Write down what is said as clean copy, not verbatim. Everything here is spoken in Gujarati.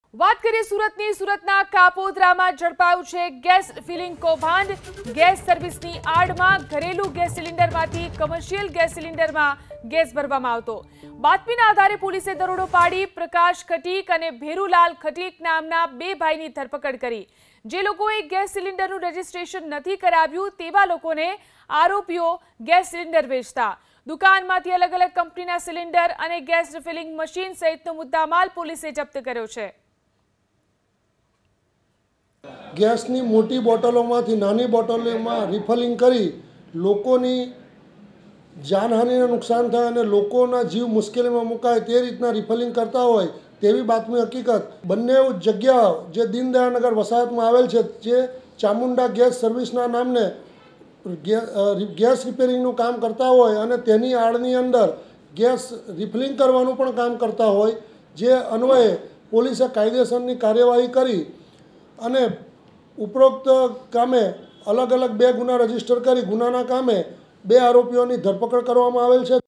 વાત કરીએ સુરતની સુરતના કાપોદ્રામાં ઝડપાયું છે ગેસ ફિલિંગ કૌભાંડ। ગેસ સર્વિસની આડમાં ઘરેલું ગેસ સિલિન્ડરમાંથી કમર્શિયલ ગેસ સિલિન્ડરમાં ગેસ ભરવામાં આવતો। બાતમીના આધારે પોલીસે દરોડો પાડી પ્રકાશ ખટીક અને ભેરુલાલ ખટીક નામના બે ભાઈની ધરપકડ કરી। જે લોકોએ ગેસ સિલિન્ડરનું રજીસ્ટ્રેશન નથી કરાવ્યું તેવા લોકોને આરોપીઓ ગેસ સિલિન્ડર વેચતા। દુકાનમાંથી અલગ અલગ કંપનીના સિલિન્ડર અને ગેસ રિફિલિંગ મશીન સહિતનો મુદ્દામાલ પોલીસે જપ્ત કર્યો છે। ગેસની મોટી બોટલોમાંથી નાની બોટલોમાં રિફિલિંગ કરી લોકોની જાનહાનિને નુકસાન થાય અને લોકોના જીવ મુશ્કેલીમાં મુકાય તે રીતના રિફિલિંગ કરતા હોય તેવી બાતમી હકીકત બંને જગ્યા જે દીનદયાળનગર વસાહતમાં આવેલ છે જે ચામુંડા ગેસ સર્વિસના નામને ગેસ રિપેરિંગનું કામ કરતા હોય અને તેની આડની અંદર ગેસ રિફિલિંગ કરવાનું પણ કામ કરતા હોય જે અન્વયે પોલીસે કાયદેસરની કાર્યવાહી કરી અને ઉપરોક્ત કામે અલગ અલગ બે ગુના રજીસ્ટર કરી ગુનાના કામે બે આરોપીઓની ધરપકડ કરવામાં આવેલ છે।